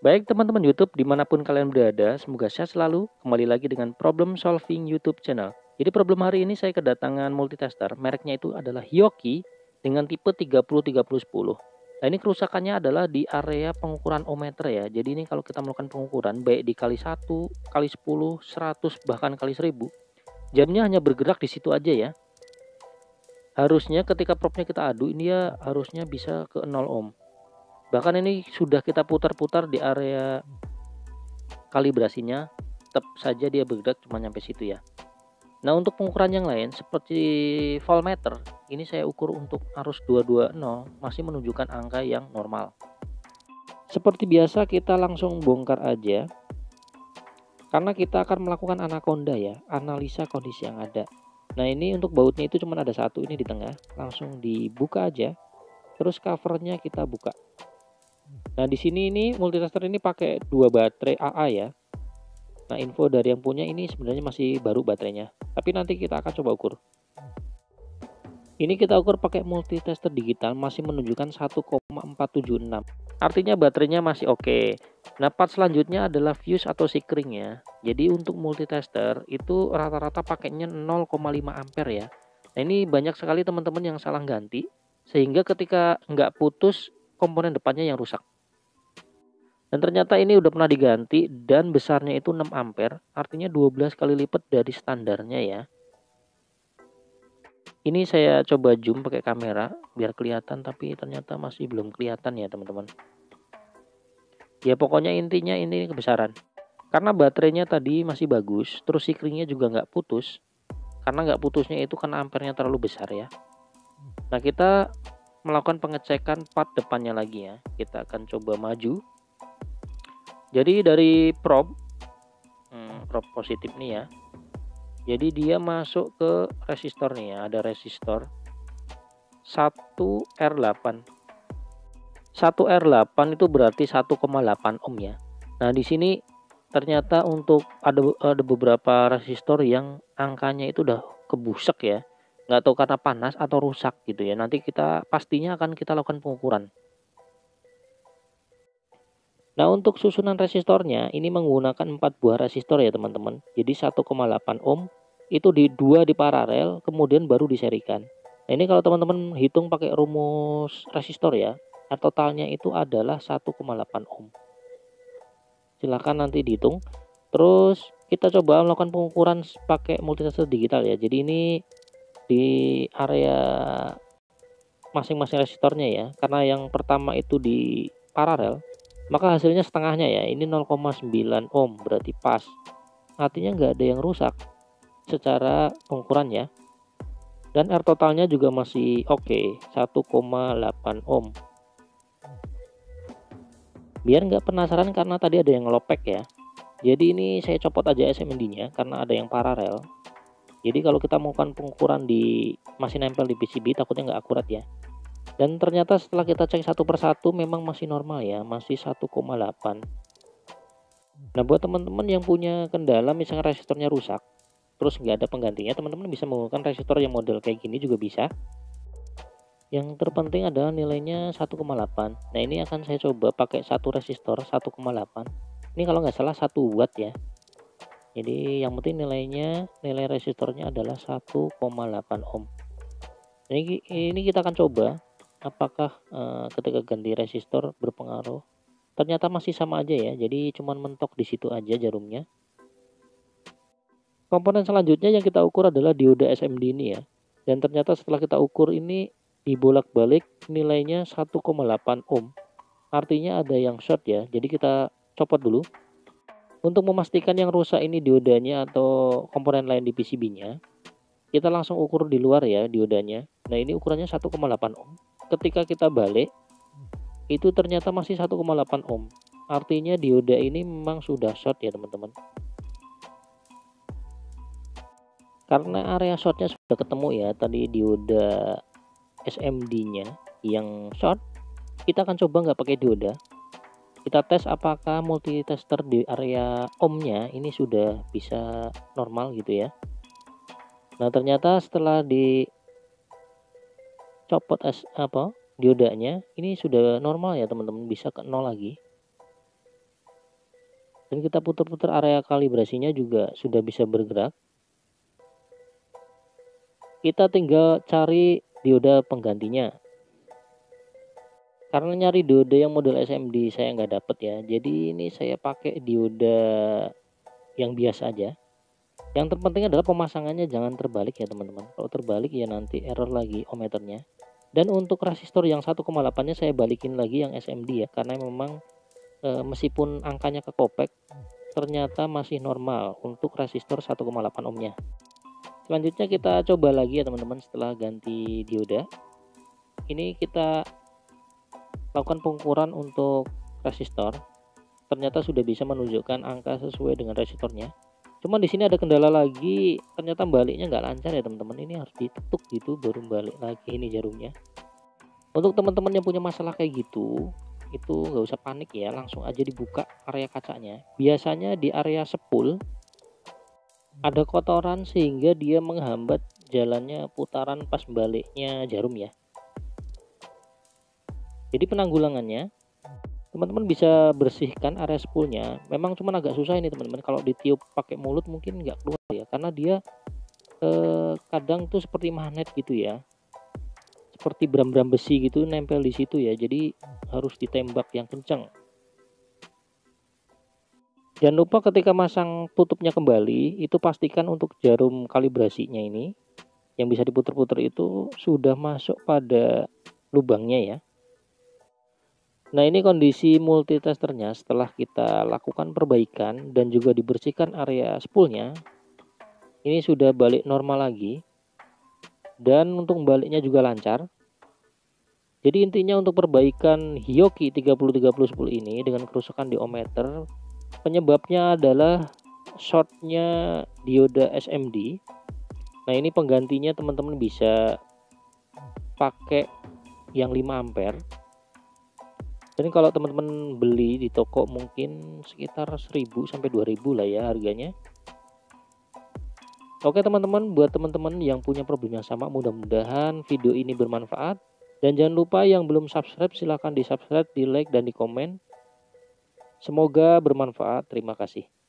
Baik teman-teman YouTube dimanapun kalian berada, semoga sehat selalu. Kembali lagi dengan Problem Solving YouTube Channel. Jadi problem hari ini saya kedatangan multitester, mereknya itu adalah Hioki dengan tipe 30-30-10. Nah ini kerusakannya adalah di area pengukuran ohmmeter ya. Jadi ini kalau kita melakukan pengukuran baik di kali 1, kali 10, 100, bahkan kali 1000, jamnya hanya bergerak di situ aja ya. Harusnya ketika probnya kita adu ini ya harusnya bisa ke 0 ohm. Bahkan ini sudah kita putar-putar di area kalibrasinya, tetap saja dia bergerak cuma sampai situ ya. Nah untuk pengukuran yang lain seperti voltmeter, ini saya ukur untuk arus 220 masih menunjukkan angka yang normal. Seperti biasa kita langsung bongkar aja, karena kita akan melakukan anaconda ya, analisa kondisi yang ada. Nah ini untuk bautnya itu cuma ada satu ini di tengah, langsung dibuka aja, terus covernya kita buka. Nah di sini ini multitester ini pakai 2 baterai AA ya. Nah info dari yang punya ini sebenarnya masih baru baterainya, tapi nanti kita akan coba ukur. Ini kita ukur pakai multitester digital masih menunjukkan 1,476. Artinya baterainya masih oke. Nah part selanjutnya adalah fuse atau sikring ya. Jadi untuk multitester itu rata-rata pakainya 0,5 ampere ya. Nah ini banyak sekali teman-teman yang salah ganti, sehingga ketika nggak putus komponen depannya yang rusak. Dan ternyata ini udah pernah diganti dan besarnya itu 6 ampere, artinya 12 kali lipat dari standarnya ya. Ini saya coba zoom pakai kamera biar kelihatan, tapi ternyata masih belum kelihatan ya teman-teman. Ya pokoknya intinya ini kebesaran. Karena baterainya tadi masih bagus, terus sikringnya juga nggak putus. Karena nggak putusnya itu karena ampernya terlalu besar ya. Nah kita melakukan pengecekan part depannya lagi ya. Kita akan coba maju. Jadi dari probe positif nih ya. Jadi dia masuk ke resistor nih ya. Ada resistor 1R8. 1R8 itu berarti 1,8 ohm ya. Nah, di sini ternyata untuk ada beberapa resistor yang angkanya itu udah kebusek ya. Nggak tahu karena panas atau rusak gitu ya. Nanti kita pastinya akan kita lakukan pengukuran. Nah, untuk susunan resistornya ini menggunakan 4 buah resistor ya, teman-teman. Jadi 1,8 ohm itu dua di paralel, kemudian baru diserikan. Nah, ini kalau teman-teman hitung pakai rumus resistor ya, R totalnya itu adalah 1,8 ohm. Silahkan nanti dihitung. Terus kita coba melakukan pengukuran pakai multitester digital ya. Jadi ini di area masing-masing resistornya ya. Karena yang pertama itu di paralel, maka hasilnya setengahnya ya. Ini 0,9 ohm, berarti pas. Artinya nggak ada yang rusak secara pengukuran ya. Dan R totalnya juga masih oke, 1,8 ohm. Biar nggak penasaran karena tadi ada yang ngelopek ya. Jadi ini saya copot aja SMD-nya karena ada yang paralel. Jadi kalau kita melakukan pengukuran masih nempel di PCB takutnya nggak akurat ya. Dan ternyata setelah kita cek satu persatu memang masih normal ya, masih 1,8. Nah buat teman-teman yang punya kendala misalnya resistornya rusak, terus nggak ada penggantinya, teman-teman bisa menggunakan resistor yang model kayak gini juga bisa. Yang terpenting adalah nilainya 1,8. Nah ini akan saya coba pakai satu resistor 1,8. Ini kalau nggak salah 1 watt ya. Jadi yang penting nilai resistornya adalah 1,8 ohm. Ini kita akan coba apakah ketika ganti resistor berpengaruh. Ternyata masih sama aja ya. Jadi cuman mentok di situ aja jarumnya. Komponen selanjutnya yang kita ukur adalah dioda SMD ini ya. Dan ternyata setelah kita ukur ini dibolak-balik nilainya 1,8 ohm. Artinya ada yang short ya. Jadi kita copot dulu. Untuk memastikan yang rusak ini diodanya atau komponen lain di PCB-nya, kita langsung ukur di luar ya diodanya. Nah ini ukurannya 1,8 ohm. Ketika kita balik, itu ternyata masih 1,8 ohm. Artinya dioda ini memang sudah short ya teman-teman. Karena area shortnya sudah ketemu ya, tadi dioda SMD-nya yang short, kita akan coba nggak pakai dioda. Kita tes apakah multitester di area ohmnya ini sudah bisa normal gitu ya. Nah ternyata setelah dicopot diodanya ini sudah normal ya teman-teman, bisa ke 0 lagi. Dan kita putar-putar, area kalibrasinya juga sudah bisa bergerak. Kita tinggal cari dioda penggantinya. Karena nyari dioda yang model SMD saya nggak dapet ya, jadi ini saya pakai dioda yang biasa aja. Yang terpenting adalah pemasangannya jangan terbalik ya teman-teman. Kalau terbalik ya nanti error lagi ohmmeternya. Dan untuk resistor yang 1,8 nya saya balikin lagi yang SMD ya, karena memang meskipun angkanya kekopek ternyata masih normal untuk resistor 1,8 ohmnya. Selanjutnya kita coba lagi ya teman-teman, setelah ganti dioda. Ini kita lakukan pengukuran untuk resistor. Ternyata sudah bisa menunjukkan angka sesuai dengan resistornya. Cuman di sini ada kendala lagi, ternyata baliknya nggak lancar ya teman-teman. Ini harus ditetuk gitu baru balik lagi ini jarumnya. Untuk teman-teman yang punya masalah kayak gitu, itu nggak usah panik ya, langsung aja dibuka area kacanya. Biasanya di area spool ada kotoran sehingga dia menghambat jalannya putaran pas baliknya jarum ya. Jadi penanggulangannya, teman-teman bisa bersihkan area spoolnya. Memang cuma agak susah ini teman-teman, kalau ditiup pakai mulut mungkin nggak keluar ya, karena dia kadang tuh seperti magnet gitu ya, seperti bram-bram besi gitu nempel di situ ya, jadi harus ditembak yang kencang. Jangan lupa ketika masang tutupnya kembali, itu pastikan untuk jarum kalibrasinya ini yang bisa diputar-putar itu sudah masuk pada lubangnya ya. Nah, ini kondisi multitesternya setelah kita lakukan perbaikan dan juga dibersihkan area spoolnya. Ini sudah balik normal lagi. Dan untuk baliknya juga lancar. Jadi intinya untuk perbaikan Hioki 3030 spool ini dengan kerusakan di ohmmeter, penyebabnya adalah shortnya dioda SMD. Nah, ini penggantinya teman-teman bisa pakai yang 5 ampere. Dan kalau teman-teman beli di toko mungkin sekitar 1000 sampai 2000 lah ya harganya. Oke teman-teman, buat teman-teman yang punya problem yang sama, mudah-mudahan video ini bermanfaat. Dan jangan lupa yang belum subscribe silahkan di subscribe, di like, dan di komen. Semoga bermanfaat. Terima kasih.